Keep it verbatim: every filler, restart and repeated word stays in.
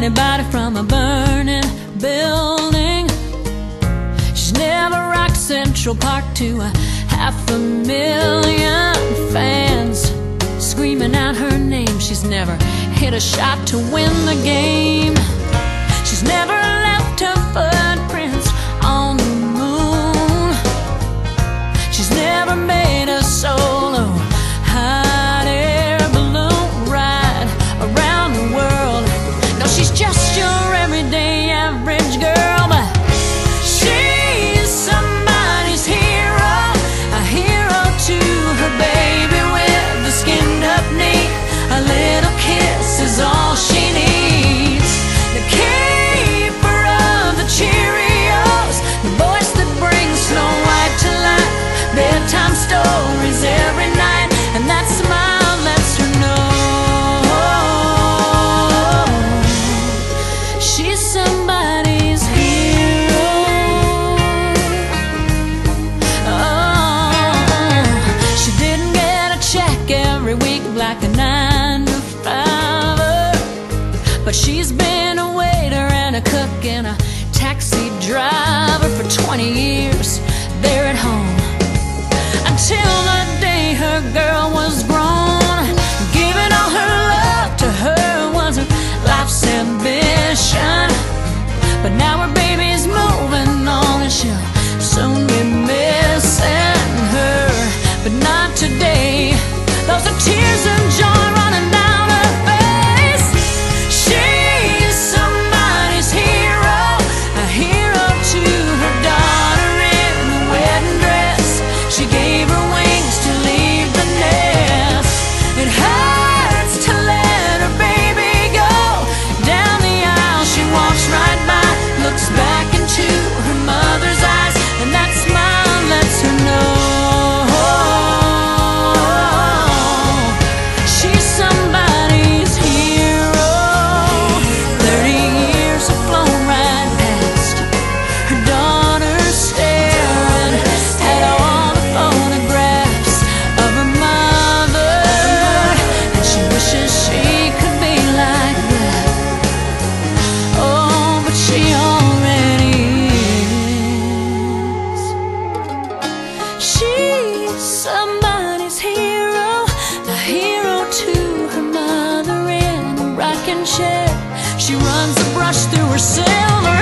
anybody from a burning building. She's never rocked Central Park to a half a million fans screaming out her name. She's never hit a shot to win the game. She's never left her footprints on the moon. She's never made a solo hot air balloon ride around the world. No, she's just your everyday average girl, but she's somebody's hero, a hero to her baby with a skinned up knee. A little kiss is all she needs. The keeper of the Cheerios, the voice that brings Snow White to life, bedtime stories every night, and that smile lets her know she's somebody's hero. Oh, she didn't get a check every week like a nine to fiver, but she's been a waiter and a cook and a taxi driver for twenty years there at home, until the day her girl was grown. Giving all her love to her was her life's ambition, but now her baby's moving on and she'll soon be missing her. But not today. Those are tears of joy running down her face. She's somebody's hero, a hero to her daughter in the wedding dress. She gave her wings to leave the nest. It hurts to let her baby go. Down the aisle she walks right by, looks back into her mother's eyes, and that smile lets her know she's somebody's hero. Thirty years have flown right past, her daughter staring at all the photographs of her mother, and she wishes she could be like that. Oh, but she already is. She's somebody's hero, a hero to her mother in a rocking chair. She runs a brush through her silver